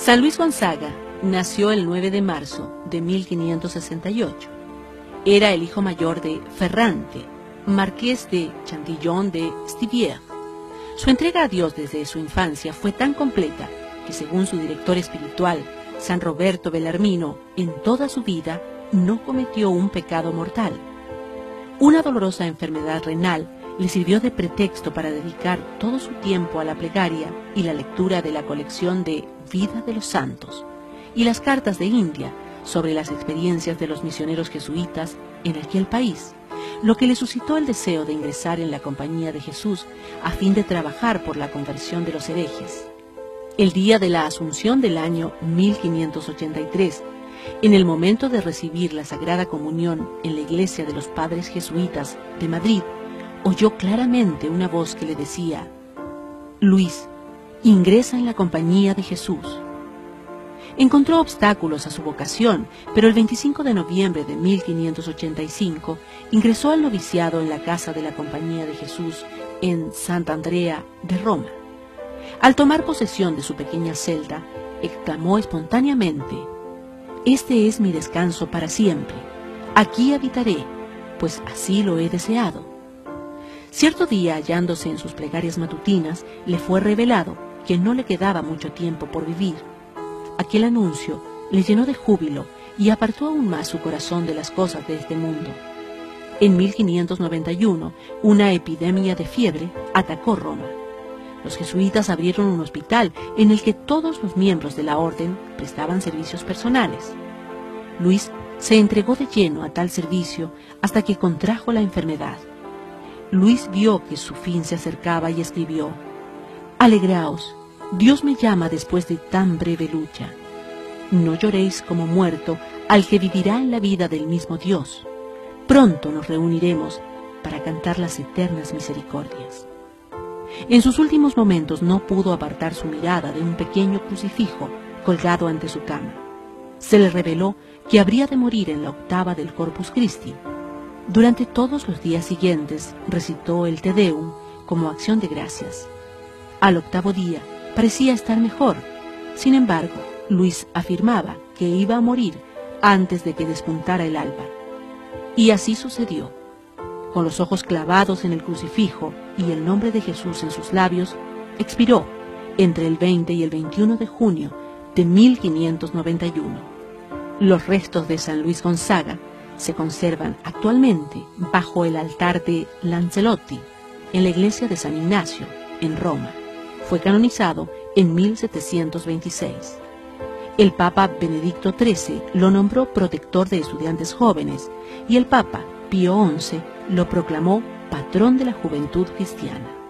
San Luis Gonzaga nació el 9 de marzo de 1568. Era el hijo mayor de Ferrante, marqués de Chantillon de Stivière. Su entrega a Dios desde su infancia fue tan completa que, según su director espiritual, San Roberto Bellarmino, en toda su vida no cometió un pecado mortal. Una dolorosa enfermedad renal le sirvió de pretexto para dedicar todo su tiempo a la plegaria y la lectura de la colección de Vida de los Santos y las cartas de India sobre las experiencias de los misioneros jesuitas en aquel país, lo que le suscitó el deseo de ingresar en la Compañía de Jesús a fin de trabajar por la conversión de los herejes. El día de la Asunción del año 1583, en el momento de recibir la Sagrada Comunión en la iglesia de los Padres Jesuitas de Madrid, oyó claramente una voz que le decía: «Luis, ingresa en la Compañía de Jesús». Encontró obstáculos a su vocación, pero el 25 de noviembre de 1585 ingresó al noviciado en la casa de la Compañía de Jesús en Sant'Andrea de Roma. Al tomar posesión de su pequeña celda, exclamó espontáneamente: «Este es mi descanso para siempre. Aquí habitaré, pues así lo he deseado». Cierto día, hallándose en sus plegarias matutinas, le fue revelado que no le quedaba mucho tiempo por vivir. Aquel anuncio le llenó de júbilo y apartó aún más su corazón de las cosas de este mundo. En 1591, una epidemia de fiebre atacó Roma. Los jesuitas abrieron un hospital en el que todos los miembros de la orden prestaban servicios personales. Luis se entregó de lleno a tal servicio hasta que contrajo la enfermedad. Luis vio que su fin se acercaba y escribió: «Alegraos, Dios me llama después de tan breve lucha. No lloréis como muerto al que vivirá en la vida del mismo Dios. Pronto nos reuniremos para cantar las eternas misericordias». En sus últimos momentos no pudo apartar su mirada de un pequeño crucifijo colgado ante su cama. Se le reveló que habría de morir en la octava del Corpus Christi. Durante todos los días siguientes recitó el Te Deum como acción de gracias. Al octavo día parecía estar mejor. Sin embargo, Luis afirmaba que iba a morir antes de que despuntara el alba. Y así sucedió. Con los ojos clavados en el crucifijo y el nombre de Jesús en sus labios, expiró entre el 20 y el 21 de junio de 1591. Los restos de San Luis Gonzaga se conservan actualmente bajo el altar de Lancelotti, en la iglesia de San Ignacio, en Roma. Fue canonizado en 1726. El Papa Benedicto XIII lo nombró protector de estudiantes jóvenes y el Papa Pío XI lo proclamó patrón de la juventud cristiana.